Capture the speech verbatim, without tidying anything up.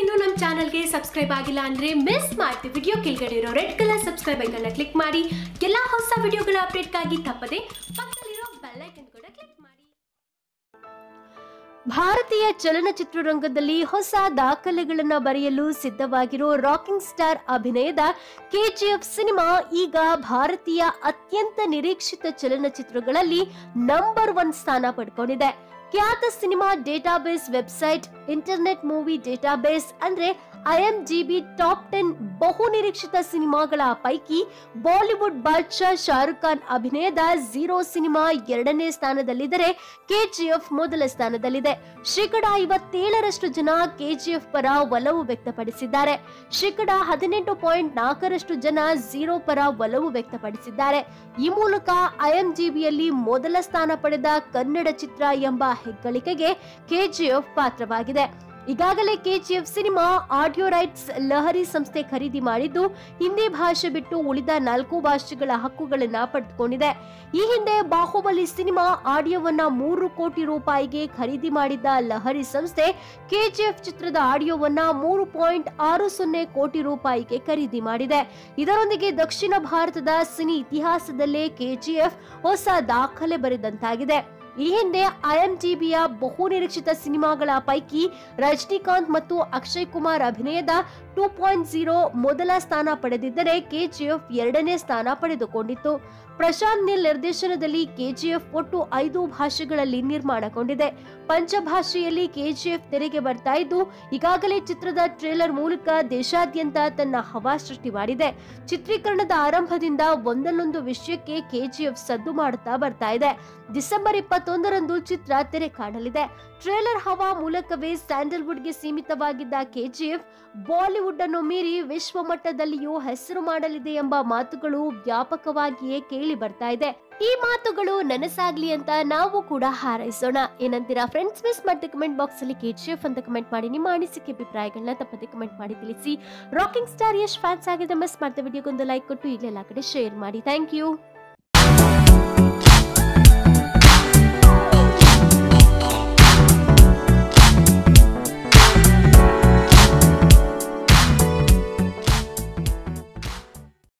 ನೀವಿನ್ನೂ ನಮ್ಮ ಚಾನೆಲ್ಗೆ ಸಬ್ಸ್ಕ್ರೈಬ್ ಆಗಿಲ್ಲ ಅಂದ್ರೆ ಮಿಸ್ ಮಾಡ್ತಿ ವಿಡಿಯೋ ಕೆಳಗಡೆ ಇರೋ red colour subscribe icon click ಮಾಡಿ ಎಲ್ಲ ಹೊಸ ವಿಡಿಯೋಗಳ ಅಪ್ಡೇಟ್ಗಾಗಿ ತಪ್ಪದೆ ಪಕ್ಕದಲ್ಲಿರೋ ಬೆಲ್ ಐಕನ್ ಕೂಡ ಕ್ಲಿಕ್ ಮಾಡಿ. ಭಾರತೀಯ ಚಲನಚಿತ್ರರಂಗದಲ್ಲಿ ಹೊಸ ದಾಖಲೆಗಳನ್ನು ಬರೆಯಲು ಸಿದ್ಧವಾಗಿರೋ ರಾಕಿಂಗ್ ಸ್ಟಾರ್ ಅಭಿನಯದ ಕೆಜಿಎಫ್ ಸಿನಿಮಾ ಈಗ ಭಾರತೀಯ ಅತ್ಯಂತ ನಿರೀಕ್ಷಿತ ಚಲನಚಿತ್ರಗಳಲ್ಲಿ ನಂಬರ್ ಒನ್ ಸ್ಥಾನ ಪಡ್ಕೊಂಡಿದೆ. ಖ್ಯಾತ cinema database website internet movie database ಅಂದ್ರೆ ಐಎಂಡಿಬಿ ಟಾಪ್ ಟೆನ್ ಬಹು ನಿರೀಕ್ಷಿತ ಸಿನಿಮಾಗಳ ಪೈಕಿ ಬಾಲಿವುಡ್ ಬಾದ್ಶಾ ಶಾರುಖ್ ಖಾನ್ ಅಭಿನಯದ ಝೀರೋ ಸಿನಿಮಾ ಎರಡನೇ ಸ್ಥಾನದಲ್ಲಿದ್ದರೆ ಕೆಜಿಎಫ್ ಮೊದಲ ಸ್ಥಾನದಲ್ಲಿದೆ. ಶೇಕಡ ಐವತ್ತೇಳರಷ್ಟು ಜನ ಕೆಜಿಎಫ್ ಪರ ಒಲವು ವ್ಯಕ್ತಪಡಿಸಿದ್ದಾರೆ. ಶೇಕಡ ಹದಿನೆಂಟು ಪಾಯಿಂಟ್ ನಾಲ್ಕರಷ್ಟು ಜನ ಝೀರೋ ಪರ ಒಲವು ವ್ಯಕ್ತಪಡಿಸಿದ್ದಾರೆ. ಈ ಮೂಲಕ ಐಎಂಡಿಬಿಯಲ್ಲಿ ಮೊದಲ ಸ್ಥಾನ ಪಡೆದ ಕನ್ನಡ ಚಿತ್ರ ಎಂಬ ಹೆಗ್ಗಳಿಕೆಗೆ ಕೆಜಿಎಫ್ ಪಾತ್ರವಾಗಿದೆ. ಈಗಾಗಲೇ KGF cinema audio rights Lahari ಸಂಸ್ಥೆ ಖರೀದಿ ಮಾಡಿದ್ದು ಹಿಂದಿ ಭಾಷೆ ಬಿಟ್ಟು ಉಳಿದ ನಾಲ್ಕು ಭಾಷೆಗಳ ಹಕ್ಕುಗಳನ್ನ ಪಡೆದುಕೊಂಡಿದೆ. ಈ ಹಿಂದೆ ಬಾಹುಬಲಿ ಸಿನಿಮಾ ಆಡಿಯೋವನ್ನ ಮೂರು ಕೋಟಿ ರೂಪಾಯಿಗೆ ಖರೀದಿ ಮಾಡಿದ್ದ ಲಹರಿ ಸಂಸ್ಥೆ ಕೆಜಿಎಫ್ ಚಿತ್ರದ ಆಡಿಯೋವನ್ನ ಮೂರು ಪಾಯಿಂಟ್ ಆರು ಸೊನ್ನೆ ಕೋಟಿ ರೂಪಾಯಿಗೆ ಖರೀದಿ ಮಾಡಿದೆ. ಇದರೊಂದಿಗೆ ದಕ್ಷಿಣ ಭಾರತದ ಸಿನಿ ಇತಿಹಾಸದಲ್ಲೇ ಕೆಜಿಎಫ್ ಹೊಸ ದಾಖಲೆ ಬರೆದಂತಾಗಿದೆ. ಈ ಹಿಂದೆ ಐಎಂಡಿಬಿಯ ಬಹು ನಿರೀಕ್ಷಿತ ಸಿನಿಮಾಗಳ ಪೈಕಿ ರಜನಿಕಾಂತ್ ಮತ್ತು ಅಕ್ಷಯ್ ಕುಮಾರ್ ಅಭಿನಯದ ಟೂ ಪಾಯಿಂಟ್ ಜೀರೋ ಮೊದಲ ಸ್ಥಾನ ಪಡೆದಿದ್ದರೆ ಕೆಜಿಎಫ್ ಎರಡನೇ ಸ್ಥಾನ ಪಡೆದುಕೊಂಡಿತ್ತು. ಪ್ರಶಾಂತ್ ನೀಲ್ ನಿರ್ದೇಶನದಲ್ಲಿ ಕೆಜಿಎಫ್ ಒಟ್ಟು ಐದು ಭಾಷೆಗಳಲ್ಲಿ ನಿರ್ಮಾಣಗೊಂಡಿದೆ. ಪಂಚಭಾಷೆಯಲ್ಲಿ ಕೆಜಿಎಫ್ ತೆರೆಗೆ ಬರ್ತಾ ಇದ್ದು ಈಗಾಗಲೇ ಚಿತ್ರದ ಟ್ರೇಲರ್ ಮೂಲಕ ದೇಶಾದ್ಯಂತ ತನ್ನ ಹವಾ ಸೃಷ್ಟಿ ಮಾಡಿದೆ. ಚಿತ್ರೀಕರಣದ ಆರಂಭದಿಂದ ಒಂದಲ್ಲೊಂದು ವಿಷಯಕ್ಕೆ ಕೆಜಿಎಫ್ ಸದ್ದು ಮಾಡುತ್ತಾ ಬರ್ತಾ ಇದೆ. ಡಿಸೆಂಬರ್ ಇಪ್ಪತ್ತೊಂದರಂದು ಚಿತ್ರ ತೆರೆ ಕಾಣಲಿದೆ. ಟ್ರೇಲರ್ ಹವಾ ಮೂಲಕವೇ ಸ್ಯಾಂಡಲ್ವುಡ್ಗೆ ಸೀಮಿತವಾಗಿದ್ದ ಕೆಜಿಎಫ್ ಬಾಲಿವುಡ್ ಅನ್ನು ಮೀರಿ ವಿಶ್ವ ಮಟ್ಟದಲ್ಲಿಯೂ ಹೆಸರು ಮಾಡಲಿದೆ ಎಂಬ ಮಾತುಗಳು ವ್ಯಾಪಕವಾಗಿಯೇ ಕೇಳಿ ಬರ್ತಾ ಇದೆ. ಈ ಮಾತುಗಳು ನನಸಾಗ್ಲಿ ಅಂತ ನಾವು ಕೂಡ ಹಾರೈಸೋಣ. ಏನಂತೀರಾ ಫ್ರೆಂಡ್ಸ್? ಮಿಸ್ ಮಾಡಿ ಕಮೆಂಟ್ ಬಾಕ್ಸ್ ಅಲ್ಲಿ ಕೆಜಿಎಫ್ ಅಂತ ಕಮೆಂಟ್ ಮಾಡಿ ನಿಮ್ಮ ಅನಿಸಿಕೆ ಅಭಿಪ್ರಾಯಗಳನ್ನ ತಪ್ಪದೆ ಕಮೆಂಟ್ ಮಾಡಿ ತಿಳಿಸಿ. ರಾಕಿಂಗ್ ಸ್ಟಾರ್ ಯಶ್ ಫ್ಯಾನ್ಸ್ ಆಗಿದ್ರೆ ಮಿಸ್ ಮಾಡ್ತಾ ವಿಡಿಯೋಗೊಂದು ಲೈಕ್ ಕೊಟ್ಟು ಇಲ್ಲೆಲ್ಲ ಕಡೆ ಶೇರ್ ಮಾಡಿ. Thank you.